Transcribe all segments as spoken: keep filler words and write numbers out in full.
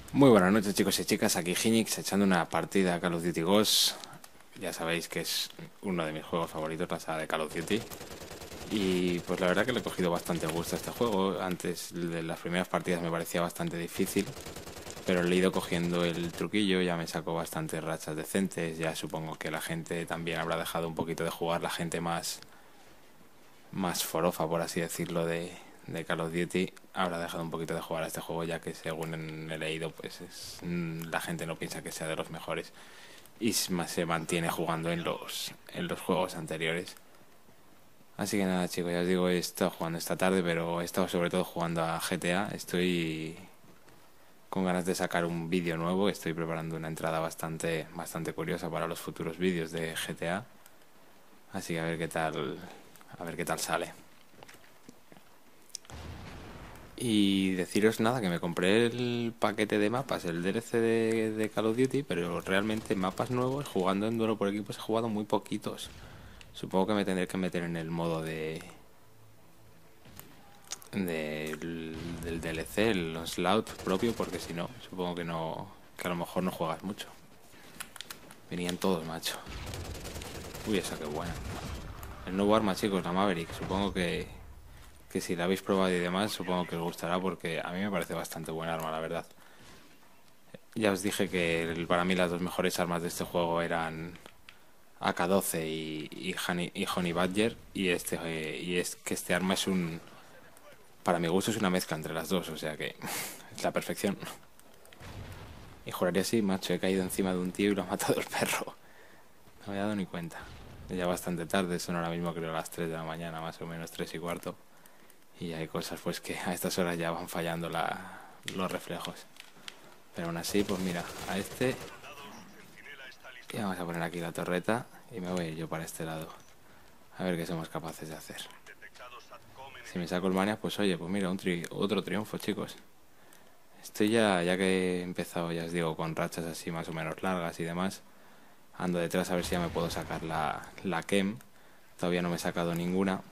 Muy buenas noches, chicos y chicas, aquí Ginix echando una partida a Call of Duty Ghosts. Ya sabéis que es uno de mis juegos favoritos, la saga de Call of Duty. Y pues la verdad que le he cogido bastante gusto a este juego. Antes de las primeras partidas me parecía bastante difícil, pero le he ido cogiendo el truquillo, ya me saco bastantes rachas decentes. Ya supongo que la gente también habrá dejado un poquito de jugar, la gente más, más forofa, por así decirlo, de, de Call of Duty habrá dejado un poquito de jugar a este juego, ya que según he leído pues es, la gente no piensa que sea de los mejores y se mantiene jugando en los en los juegos anteriores. Así que nada, chicos, ya os digo, he estado jugando esta tarde, pero he estado sobre todo jugando a G T A. Estoy con ganas de sacar un vídeo nuevo, estoy preparando una entrada bastante bastante curiosa para los futuros vídeos de G T A. Así que a ver qué tal a ver qué tal sale. Y deciros nada, que me compré el paquete de mapas, el D L C de, de Call of Duty, pero realmente mapas nuevos, jugando en duelo por equipos, he jugado muy poquitos. Supongo que me tendré que meter en el modo de, de del D L C, el slot propio, porque si no, supongo que no, que a lo mejor no juegas mucho. Venían todos, macho. Uy, esa que buena. El nuevo arma, chicos, la Maverick. Supongo que, que si la habéis probado y demás, supongo que os gustará, porque a mí me parece bastante buena arma, la verdad. Ya os dije que para mí las dos mejores armas de este juego eran A K doce y, y, Honey, y Honey Badger, y este eh, y es que este arma es un, para mi gusto es una mezcla entre las dos, o sea que es la perfección. Y juraría así, macho, he caído encima de un tío y lo ha matado el perro. No me he dado ni cuenta. Ya bastante tarde, son ahora mismo creo las tres de la mañana, más o menos tres y cuarto. Y hay cosas pues que a estas horas ya van fallando la, los reflejos. Pero aún así, pues mira, a este... Y vamos a poner aquí la torreta y me voy yo para este lado. A ver qué somos capaces de hacer. Si me saco el mania, pues oye, pues mira, un tri otro triunfo, chicos. Estoy ya, ya que he empezado, ya os digo, con rachas así más o menos largas y demás. Ando detrás a ver si ya me puedo sacar la, la Kem. Todavía no me he sacado ninguna.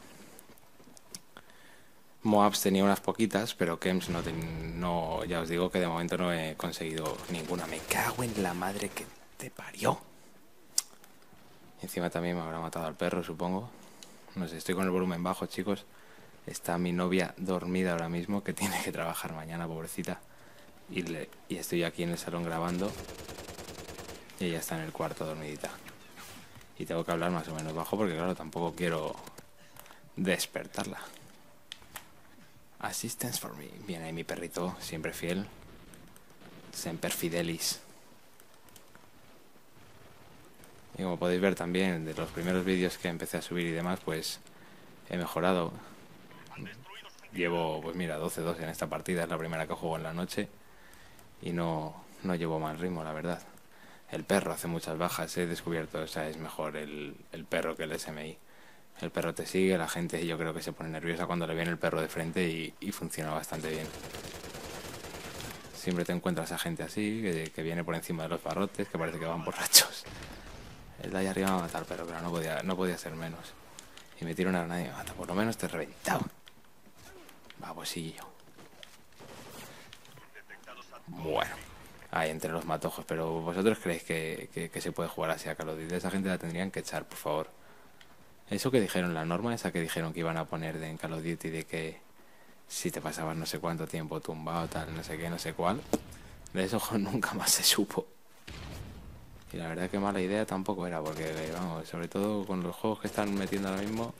Moabs tenía unas poquitas, pero Kems no, ten, no, ya os digo que de momento no he conseguido ninguna. Me cago en la madre que te parió. Y encima también me habrá matado al perro, supongo. No sé, estoy con el volumen bajo, chicos. Está mi novia dormida ahora mismo, que tiene que trabajar mañana, pobrecita. Y, le, y estoy aquí en el salón grabando. Y ella está en el cuarto dormidita. Y tengo que hablar más o menos bajo porque, claro, tampoco quiero despertarla. Assistance for me. Viene ahí mi perrito, siempre fiel. Semper Fidelis. Y como podéis ver también, de los primeros vídeos que empecé a subir y demás, pues he mejorado. Llevo, pues mira, doce dos en esta partida, es la primera que juego en la noche. Y no, no llevo mal ritmo, la verdad. El perro hace muchas bajas, he descubierto, o sea, es mejor el, el perro que el S M I. El perro te sigue, la gente yo creo que se pone nerviosa cuando le viene el perro de frente y, y funciona bastante bien. Siempre te encuentras a gente así, que, que viene por encima de los barrotes, que parece que van borrachos. El de ahí arriba me va a matar, pero claro, no podía, no podía ser menos. Y me tira una granada y me mata, por lo menos te he reventado. Babosillo. Bueno, ahí entre los matojos, pero ¿vosotros creéis que, que, que se puede jugar así a Call of Duty? Esa gente la tendrían que echar, por favor. Eso que dijeron, la norma esa que dijeron que iban a poner de en Call of Duty, de que si te pasabas no sé cuánto tiempo tumbado, tal, no sé qué, no sé cuál, de eso nunca más se supo. Y la verdad que mala idea tampoco era, porque vamos, sobre todo con los juegos que están metiendo ahora mismo,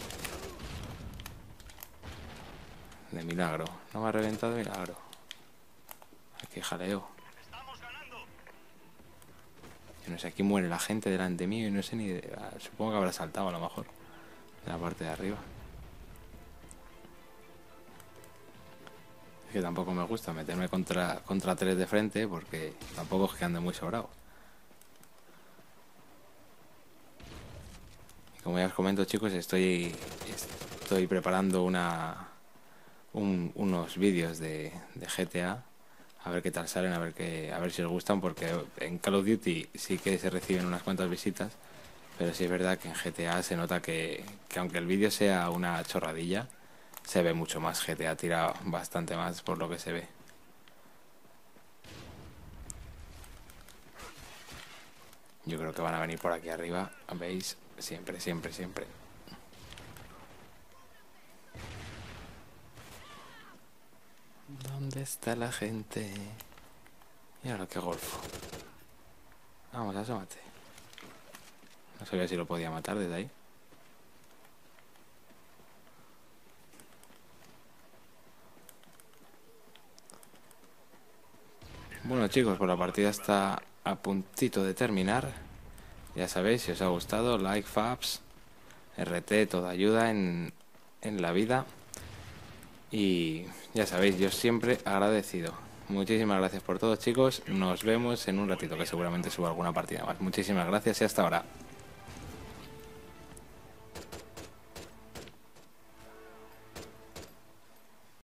de milagro. No me ha reventado de milagro. Aquí jaleo. Yo no sé, aquí muere la gente delante mío y no sé ni... De, supongo que habrá saltado a lo mejor de la parte de arriba. Es que tampoco me gusta meterme contra, contra tres de frente, porque tampoco es que ande muy sobrado. Y como ya os comento, chicos, estoy, estoy preparando una, un, unos vídeos de, de G T A. A ver qué tal salen, a ver, qué, a ver si os gustan, porque en Call of Duty sí que se reciben unas cuantas visitas, pero sí es verdad que en G T A se nota que, que aunque el vídeo sea una chorradilla, se ve mucho más. G T A tira bastante más por lo que se ve. Yo creo que van a venir por aquí arriba. ¿Veis? Siempre, siempre, siempre. ¿Dónde está la gente? Y ahora qué golfo. Vamos, asómate. No sabía si lo podía matar desde ahí. Bueno, chicos, pues la partida está a puntito de terminar. Ya sabéis, si os ha gustado, like, faps, R T, toda ayuda en, en la vida. Y ya sabéis, yo siempre agradecido. Muchísimas gracias por todo, chicos. Nos vemos en un ratito, que seguramente subo alguna partida más. Muchísimas gracias y hasta ahora.